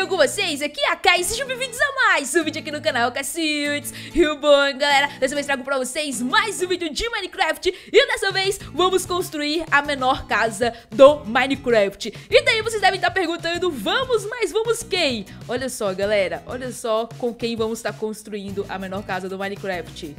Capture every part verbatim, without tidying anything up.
dia com vocês? Aqui é a Kai, sejam bem-vindos a mais um vídeo aqui no canal Cacildes. E o bom, galera, dessa vez trago pra vocês mais um vídeo de Minecraft. E dessa vez vamos construir a menor casa do Minecraft. E daí vocês devem estar perguntando, vamos, mas vamos quem? Olha só, galera, olha só com quem vamos estar construindo a menor casa do Minecraft.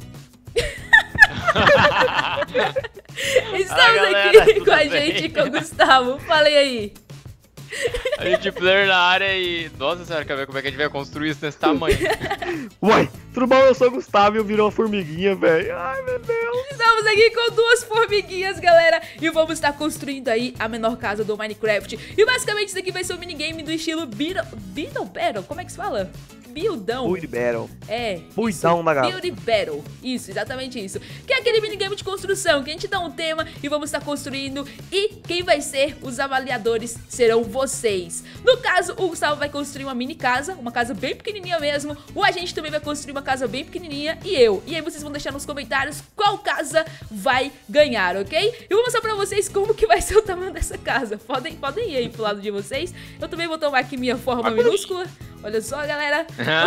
Estamos ah, galera, aqui com a bem? gente, com o Gustavo. Falei aí. A gente player na área e... Nossa senhora, quer ver como é que a gente vai construir isso nesse tamanho? Uai, tudo bom? Eu sou o Gustavo e eu virei uma formiguinha, velho. Ai, meu Deus. Estamos aqui com duas formiguinhas, galera. E vamos estar construindo aí a menor casa do Minecraft. E basicamente isso aqui vai ser um minigame do estilo Beetle... Beetle Battle? Como é que se fala? Buildão. Build Battle. É. Buildão da galera. Build Battle. Isso, exatamente isso. Que é aquele minigame de construção, que a gente dá um tema e vamos estar construindo. E quem vai ser os avaliadores serão vocês. No caso, o Gustavo vai construir uma mini casa, uma casa bem pequenininha mesmo. O agente também vai construir uma casa bem pequenininha. E eu. E aí vocês vão deixar nos comentários qual casa vai ganhar, ok? Eu vou mostrar pra vocês como que vai ser o tamanho dessa casa. Podem, podem ir aí pro lado de vocês. Eu também vou tomar aqui minha forma minúscula. Olha só, galera.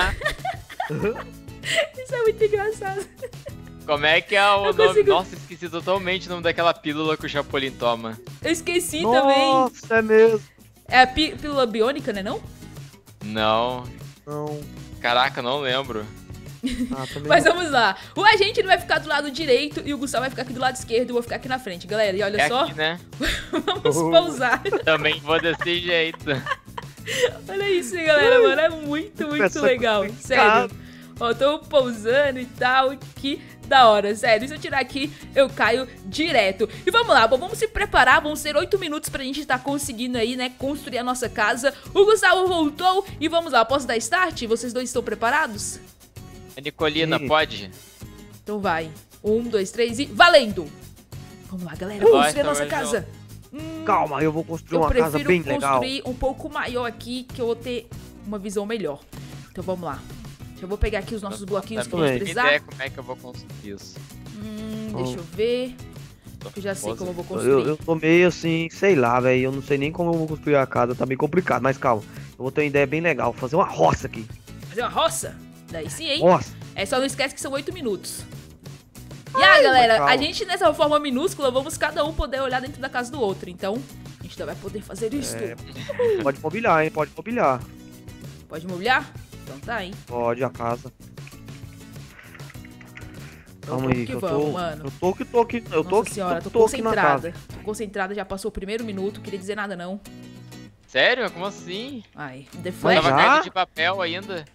Isso é muito engraçado. Como é que é o Eu nome? consigo- Nossa, esqueci totalmente o nome daquela pílula que o Chapolin toma. Eu esqueci também. Nossa, é mesmo. É a pí- pílula biônica, né não? Não. Não. Caraca, não lembro. Ah, também Mas não. vamos lá. O agente ele vai ficar do lado direito e o Gustavo vai ficar aqui do lado esquerdo. Eu vou ficar aqui na frente, galera. E olha É só, aqui, né? vamos pousar. Também vou desse jeito. Olha isso, galera, mano. É muito, muito Essa legal. complicada. Sério. Ó, tô pousando e tal. Que da hora, sério. Se eu tirar aqui, eu caio direto. E vamos lá, bom, vamos se preparar. Vão ser oito minutos pra gente estar conseguindo aí, né, construir a nossa casa. O Gustavo voltou e vamos lá. Posso dar start? Vocês dois estão preparados? A Nicolina, Sim. pode? Então vai. Um, dois, três e valendo! Vamos lá, galera. Vai, Construir a tá nossa bem, casa. Hum, Calma, eu vou construir eu uma casa prefiro bem legal. construir um pouco maior aqui, que eu vou ter uma visão melhor. Então vamos lá. Eu vou pegar aqui os nossos bloquinhos que a gente também. Tem precisar. ideia como é que eu vou construir isso. Hum, deixa eu ver. Eu já sei como eu vou Eu, construir. eu tô meio assim, sei lá, velho. Eu não sei nem como eu vou construir a casa. Tá meio complicado, mas calma. Eu vou ter uma ideia bem legal. Vou fazer uma roça aqui. Fazer uma roça? Daí sim, hein? Roça. É, só não esquece que são oito minutos. E aí, galera, calma. a gente nessa forma minúscula, vamos cada um poder olhar dentro da casa do outro. Então, a gente ainda vai poder fazer isso. É, pode mobiliar, hein? Pode mobiliar. Pode mobiliar? Então tá, hein? Pode a casa. Então, Calma vamos aí, que que eu vamos, tô. mano. Eu tô que tô aqui. Eu tô Nossa aqui. senhora, tô, tô, tô aqui na casa. concentrada. Tô concentrada, já passou o primeiro minuto, queria dizer nada não. Sério? Como assim? Ai, Eu The Mas Flash tava já? carga de papel ainda.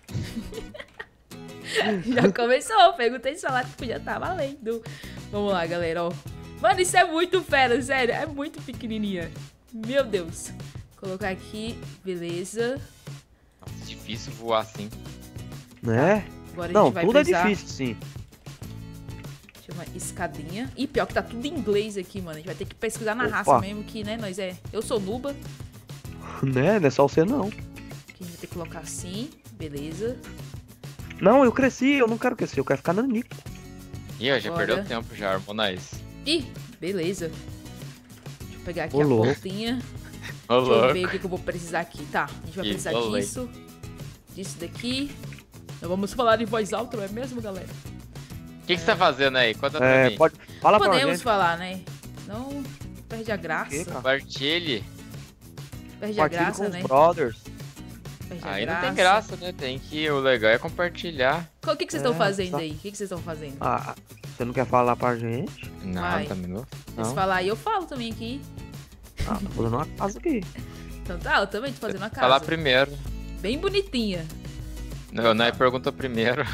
já começou, perguntei se falar que podia estar valendo. Vamos lá, galera, ó. Mano, isso é muito fera, sério, é muito pequenininha. Meu Deus. Vou colocar aqui, beleza. Nossa, difícil voar assim. Né? Agora a Não, gente vai tudo é precisar... difícil, sim. Deixa uma escadinha. E pior que tá tudo em inglês aqui, mano. A gente vai ter que pesquisar na Opa. raça mesmo, que, né, nós é... Eu sou nuba, Né? Não é só você, não. que a gente vai ter que colocar assim, beleza. Não, eu cresci, eu não quero crescer, eu quero ficar nanico. Ih, ó, já Agora- perdeu tempo já, Harmonize. Ih, beleza. Deixa eu pegar aqui Ô, a louco. portinha. Ô, Deixa eu louco. ver o que, que eu vou precisar aqui. Tá, a gente vai Ih, precisar tô disso. Disso daqui. Nós vamos falar em voz alta, não é mesmo, galera? O que, que você tá fazendo aí? Conta pra É, mim. pode. Fala pra Podemos gente. falar, né? Não perde a graça. Que, cara? Compartilhe. Perde a Compartilhe graça, com né? os brothers. Perde a Aí não graça. tem graça, né? Tem que... O legal é compartilhar. O que, que vocês estão É, fazendo tá. aí? O que, que vocês estão fazendo? Ah, você não quer falar pra gente? Não, Vai. tá minuto. Se Não. falar aí, eu falo também aqui. Ah, tô fazendo uma casa aqui. Então tá, eu também tô fazendo uma casa. Falar primeiro. Bem bonitinha. Não, não é pergunta primeiro.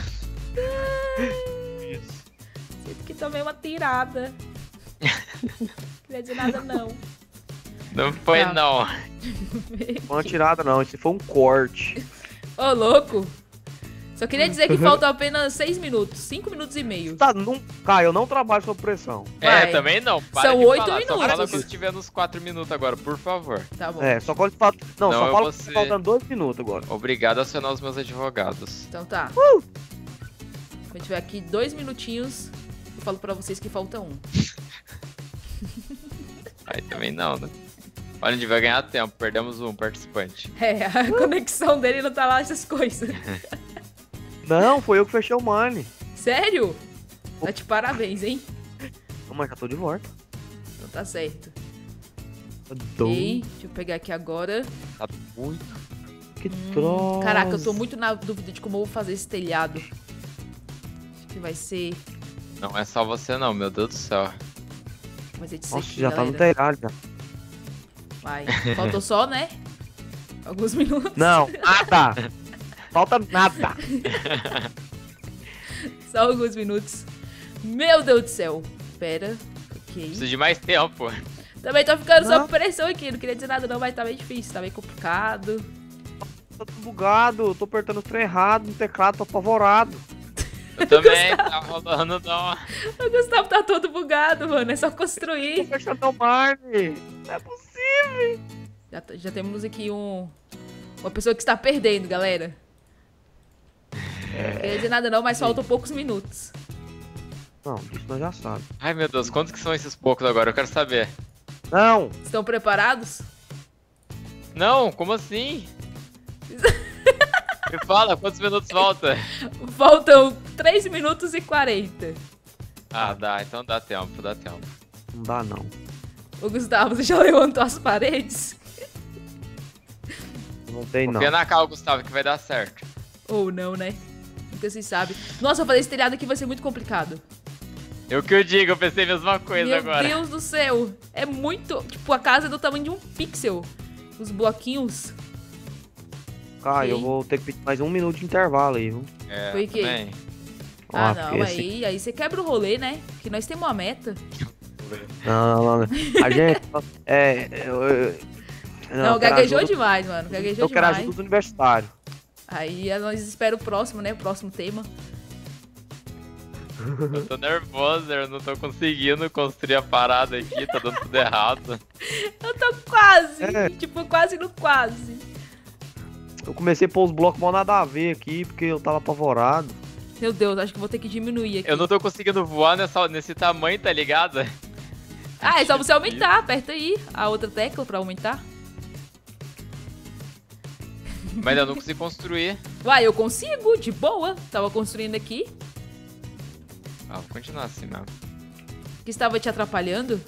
Sinto que tomei uma tirada. Não queria dizer nada, não. Não foi Tá. não. Não uma tirada, não. Esse foi um corte. Ô, louco. Só queria dizer que faltam apenas seis minutos. cinco minutos e meio. Tá, não. Cara, eu não trabalho sob pressão. Vai. É, também não. Para São de oito falar. Só minutos. fala quando estiver nos quatro minutos agora, por favor. Tá bom. É, só quando fala. Não, Não, só eu fala vou que ser- tá faltando dois minutos agora. Obrigado a acionar os meus advogados. Então tá. Uh! Quando tiver aqui dois minutinhos, eu falo pra vocês que falta um. Aí também não, né? Olha, a gente vai ganhar tempo, perdemos um participante. É, a conexão dele não tá lá essas coisas. Não, foi eu que fechei o money. Sério? Tá de parabéns, hein? Não, mas já tô de volta. Então tá certo. Tô... Ok, deixa eu pegar aqui agora. Tá muito. Que troço. Caraca, eu tô muito na dúvida de como eu vou fazer esse telhado. Acho que vai ser... Não é só você não, meu Deus do céu. Vai ser disso Nossa, aqui, já galera. tá no telhado já. Vai. Faltou só, né? Alguns minutos. Não, nada. Falta nada. Só alguns minutos. Meu Deus do céu. Pera. Ok. Preciso de mais tempo. Também tô ficando Não. sob pressão aqui. Não queria dizer nada não, mas tá bem difícil. Tá bem complicado. Tô tudo bugado, tô apertando o trem errado no teclado, tô apavorado. Eu também, tá rolando não. O Gustavo tá todo bugado, mano. É só Tô construir. fechando o money. Não é possível. Já, t- já temos aqui um... Uma pessoa que está perdendo, galera. Não queria dizer nada não, mas faltam poucos minutos. Não, isso nós já sabe. Ai meu Deus, quantos que são esses poucos agora? Eu quero saber. Não. Estão preparados? Não, como assim? Me fala, quantos minutos falta? Faltam três minutos e quarenta. Ah, dá, então dá tempo, dá tempo. Não dá não. O Gustavo, você já levantou as paredes? Não tem não. Confia na calma, Gustavo, que vai dar certo. Ou não, né? Nunca se sabe. Nossa, fazer esse telhado aqui vai ser muito complicado. Eu que eu digo, eu pensei a mesma coisa Meu agora. Deus do céu. É muito... Tipo, a casa é do tamanho de um pixel. Os bloquinhos. Cara, Ok. eu vou ter que pedir mais um minuto de intervalo aí, viu? É, Foi que? também. Ah, Ó, não. porque esse- Aí, aí você quebra o rolê, né? Porque nós temos uma meta. Não, não, não. A gente. É. Eu, eu, Não, eu quero gaguejou ajuda- demais, mano. Gaguejou Eu quero demais. ajuda dos universitários. Aí nós esperamos o próximo, né? O próximo tema. Eu tô nervoso, eu não tô conseguindo construir a parada aqui, tá dando tudo errado. Eu tô quase. É. Tipo, quase no quase. Eu comecei a pôr os blocos mal nada a ver aqui, porque eu tava apavorado. Meu Deus, acho que vou ter que diminuir aqui. Eu não tô conseguindo voar nessa, nesse tamanho, tá ligado? Ah, é só você aumentar. Aperta aí a outra tecla pra aumentar. Mas eu não consigo construir. Uai, eu consigo, de boa. Tava construindo aqui. Ah, vou continuar assim mesmo. Que estava te atrapalhando.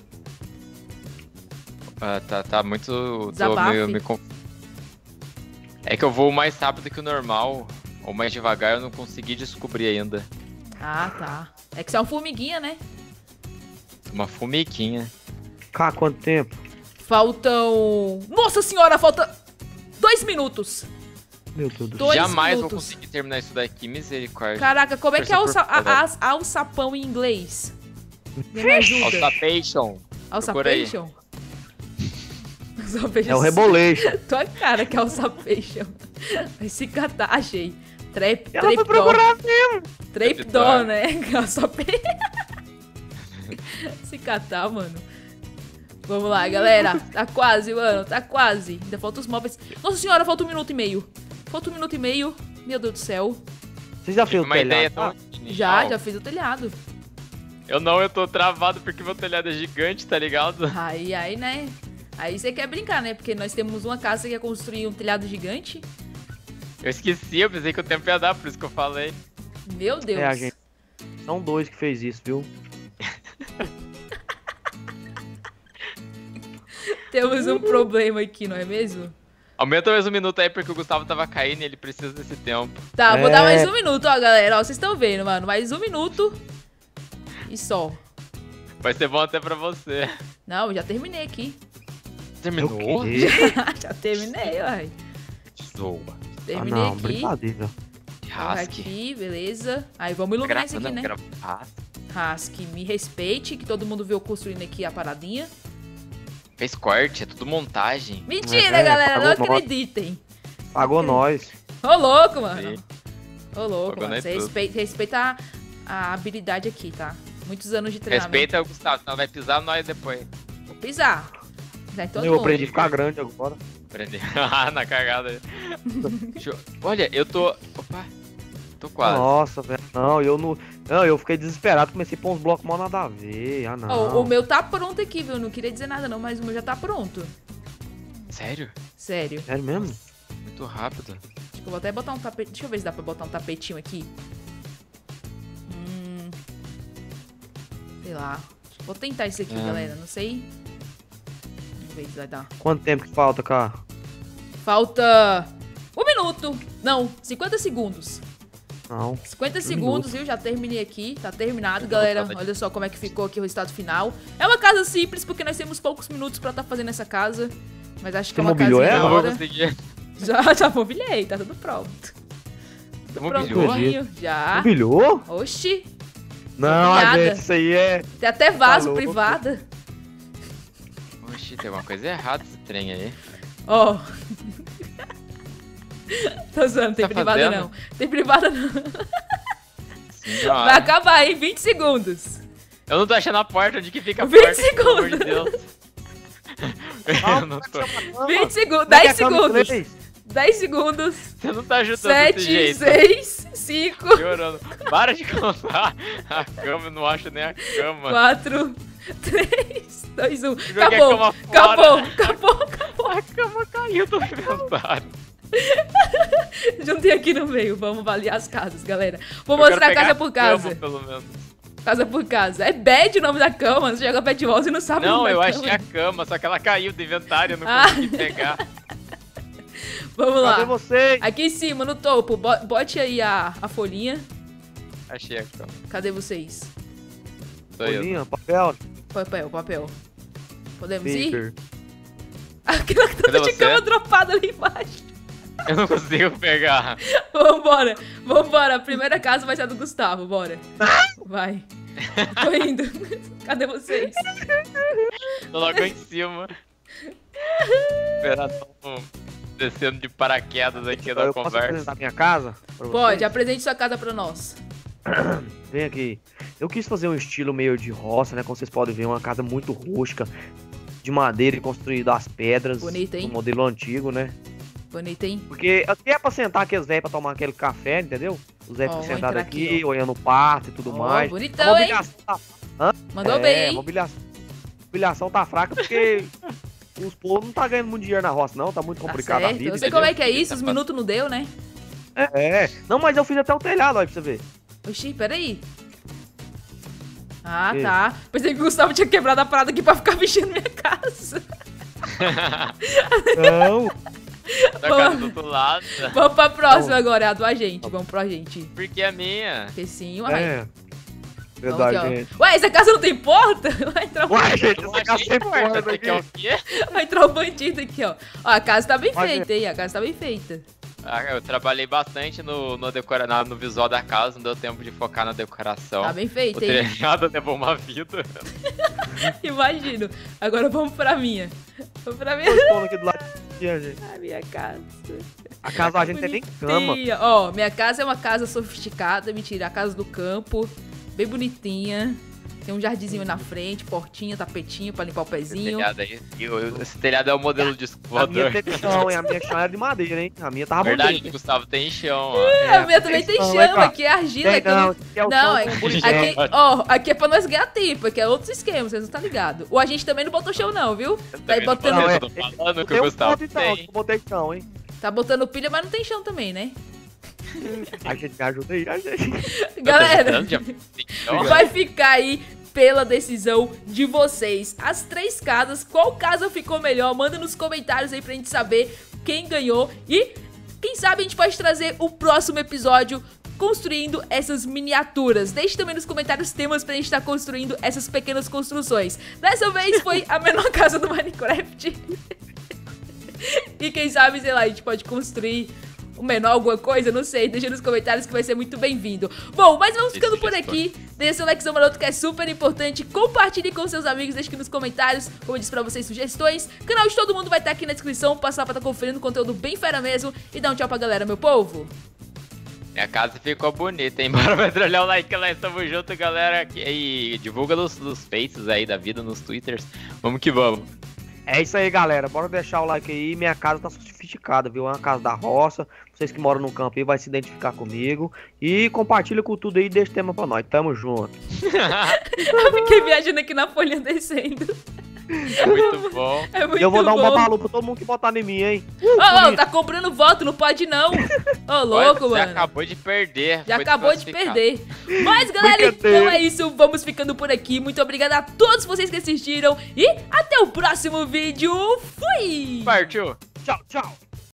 Ah, tá, tá muito... tô Desabafe. meio- me conf- É que eu vou mais rápido que o normal, ou mais devagar, eu não consegui descobrir ainda. Ah, tá. É que você é uma formiguinha, né? Uma formiguinha. Cá, quanto tempo? Faltam... Nossa senhora, falta dois minutos. Meu Deus do céu. Dois Jamais minutos. vou conseguir terminar isso daqui, misericórdia. Caraca, como é que é o Torcer sa- por a- a- alçapão em inglês? Me ajuda. Alçapation. Procura aí. Alçapation? Alçapation. É o reboleixo. Tua cara que é alçapation. Vai se catar, achei. Trap, Ela foi trapdoor. procurar mesmo. Trapdoor, né? Alçapation. Se catar, mano. Vamos lá, galera. Tá quase, mano. Tá quase. Ainda faltam os móveis. Nossa senhora, falta um minuto e meio. Falta um minuto e meio. Meu Deus do céu. Você já fez o Uma ideia telhado? tão Ah, genial. Já, já fiz o telhado. Eu não, eu tô travado porque meu telhado é gigante, tá ligado? Aí, aí, né? Aí você quer brincar, né? Porque nós temos uma casa que quer construir um telhado gigante. Eu esqueci, eu pensei que o tempo ia dar, por isso que eu falei. Meu Deus. É, a gente. São dois que fez isso, viu? Temos um problema aqui, não é mesmo? Aumenta mais um minuto aí porque o Gustavo tava caindo e ele precisa desse tempo. Tá, vou É. dar mais um minuto, ó, galera. Ó, vocês estão vendo, mano. Mais um minuto. E só. Vai ser bom até pra você. Não, já terminei aqui. Terminou? O quê? Já terminei, uai. Zoa. Ah, Terminei não, aqui. brincadeira. Colocar Rasque. aqui, beleza. Aí vamos iluminar isso aqui, né? Rasque. Rasque, me respeite, que todo mundo viu eu construindo aqui a paradinha. Fez corte, é tudo montagem. Mentira, É, galera, não pagou nós. acreditem. Pagou nós. Ô, louco, mano. Sim. Ô, louco, Pagou mano. nós Você tudo. respeita, respeita a, a habilidade aqui, tá? Muitos anos de treinamento. Respeita o Gustavo, senão vai pisar nós depois. Vou pisar. Pisar em todo Eu mundo. aprendi a ficar grande agora. Prender. Na cagada. Deixa eu- Olha, eu tô. Opa! Tô quase. Nossa, velho. Não, eu não. Não, eu fiquei desesperado, comecei a pôr uns blocos mal nada a ver. Ah, não. Ó, o meu tá pronto aqui, viu? Não queria dizer nada não, mas o meu já tá pronto. Sério? Sério. Sério mesmo? Muito rápido. Acho que eu vou até botar um tapete. Deixa eu ver se dá pra botar um tapetinho aqui. Hum. Sei lá. Vou tentar isso aqui, É. galera. Não sei. Vamos ver se vai dar. Quanto tempo que falta, cara? Falta um minuto. Não, cinquenta segundos. Não. cinquenta Um segundos, viu? Já terminei aqui. Tá terminado, galera. Olha só como é que ficou aqui o resultado final. É uma casa simples, porque nós temos poucos minutos pra estar fazendo essa casa. Mas acho que Você é uma mobiliou casinha ela? Eu da não vou hora. conseguir. Já, já mobiliei, tá tudo pronto. Tudo Mobiliou? prontinho, já. Mobiliou? Oxi, Não, Mobiliada. gente, isso aí é... tem até vaso Falou. privada. Oxi, tem alguma coisa errada esse trem aí. Ó. Tô zoando, tem Tá privada fazendo? não. Tem privada não. Vai Senhora. acabar, hein? vinte segundos. Eu não tô achando a porta, onde que fica a vinte porta, pelo amor de segundos. Deus. Eu não tô... vinte segundos, Como é que dez a câmera segundos. fez? dez segundos. Você não tá ajudando desse sete, jeito. seis, cinco, Piorando. Para de contar. A cama, eu não acho nem a cama. quatro, três, dois, um. Joguei a Acabou, cama acabou, fora. acabou, acabou. A cama caiu do inventário. Juntei aqui no meio. Vamos avaliar as casas, galera. Vou Eu quero mostrar pegar casa a por cama, casa. pelo menos. Casa por casa. É bad o nome da cama. Você joga pé de volta e não sabe o Não, nome eu da achei cama. a cama, só que ela caiu do inventário, eu não Ah. consegui pegar. Vamos Cadê lá. vocês? Aqui em cima, no topo. bo- Bote aí a, a folhinha. Achei a cama. Cadê vocês? Sou eu. Folhinha, papel, Papel, papel. Podemos ir? paper. Aquela que Cadê tá de você? cama dropada ali embaixo. Eu não consigo pegar. Vambora. Vambora. A primeira casa vai ser a do Gustavo. Bora. Vai. Tô indo. Cadê vocês? Tô logo em cima. Operação descendo de paraquedas aqui da Eu posso conversa. apresentar minha casa? pra Pode, vocês? apresente sua casa pra nós. Vem aqui. Eu quis fazer um estilo meio de roça, né? Como vocês podem ver, uma casa muito rústica, de madeira e construída às pedras. Bonito, hein? Um modelo antigo, né? Bonito, hein? Porque aqui é pra sentar aqueles velhos pra tomar aquele café, entendeu? Os velhos Ó, ficam vou sentados entrar aqui, aqui, olhando o pasto e tudo Ó, mais. bonitão, A hein? mobiliação tá, Mandou é, bem, a hein? mobiliação, a mobiliação tá fraca porque os povos não tá ganhando muito dinheiro na roça, não. Tá muito Tá complicado a certo. vida. Eu sei entendeu? como é que é isso, os minutos não deu, né? É, é. Não, mas eu fiz até o telhado, olha pra você ver. Oxi, peraí. Ah, Que? tá. Pensei que o Gustavo tinha quebrado a parada aqui pra ficar mexendo na minha casa. Não. Da casa do outro lado. Vamos pra próxima agora, é a do agente. Vamos pro agente. Porque a minha. Porque sim, uai. É. Vamos Verdade, aqui, ó. gente. Ué, essa casa não tem porta? Vai entrar um, Uai, gente, Eu essa casa achei tem porta, porta essa aqui é o aqui. quê? vai entrar um bandido aqui, ó. Ó, a casa tá bem Vai feita, hein? A casa tá bem feita. Ah, eu trabalhei bastante no, no, decora... na- no visual da casa, não deu tempo de focar na decoração. Tá bem O feita, hein? telhado levou uma vida. Imagino. Agora vamos pra minha. Vamos pra minha, Dois polos aqui do lado aqui, gente. a minha casa. A casa a gente tem nem cama. Bonitinha. Ó, minha casa é uma casa sofisticada. Mentira, a casa do campo. Bem bonitinha. Tem um jardinzinho na frente, portinha, tapetinho pra limpar o Esse pezinho. telhado aí. eu- eu- Esse telhado é o modelo de A minha voador. teve chão, hein? A minha chão era de madeira, hein? A minha tava Verdade, bonita. Gustavo, tem chão, ó. É, a minha também tem chão, chama, é, cara. aqui é argila. Tem, aqui eu não, não- aqui é o Não, chão é, com bonito. aqui, ó, aqui é pra nós ganhar tempo, aqui é outros esquemas, vocês não tá ligado. O agente também não botou chão não, viu? Tá aí Também não botando, Não, é. Eu tô falando que o Tem um Gustavo ponto então, tem. eu botei chão, hein? tá botando pilha, mas não tem chão também, né? A gente me ajuda aí, a gente. Galera, Eu tô ajudando, já tem chão. vai ficar aí pela decisão de vocês. As três casas, qual casa ficou melhor? Manda nos comentários aí pra gente saber quem ganhou. E quem sabe a gente pode trazer o próximo episódio construindo essas miniaturas. Deixe também nos comentários temas pra gente estar construindo essas pequenas construções. Dessa vez foi a menor casa do Minecraft. E quem sabe, sei lá, a gente pode construir o menor alguma coisa, não sei, deixa nos comentários que vai ser muito bem-vindo. Bom, mas vamos ficando por aqui. Deixa seu likezão maroto que é super importante. Compartilhe com seus amigos, deixe aqui nos comentários, como eu disse pra vocês, sugestões. O canal de todo mundo vai estar aqui na descrição, passar pra estar conferindo conteúdo bem fera mesmo. E dá um tchau pra galera, meu povo. Minha casa ficou bonita, hein? Bora vai trollar o like lá, estamos junto, galera. E divulga nos, nos faces aí da vida, nos twitters. Vamos que vamos. É isso aí, galera. Bora deixar o like aí. Minha casa tá sofisticada, viu? É uma casa da roça. Vocês que moram no campo aí vai se identificar comigo. E compartilha com tudo aí e deixa tema pra nós. Tamo junto. Eu fiquei viajando aqui na folha descendo. É muito bom. É muito E eu vou dar um bom. babalu pra todo mundo que botar em mim, hein? Ô, ô, bonito. tá comprando voto, não pode não. Ô, louco, Você mano. acabou de perder. Já foi acabou de desclassificado. perder. Mas, galera, Brincadeira. então é isso. Vamos ficando por aqui. Muito obrigada a todos vocês que assistiram. E até o próximo vídeo. Fui! Partiu. Tchau, tchau.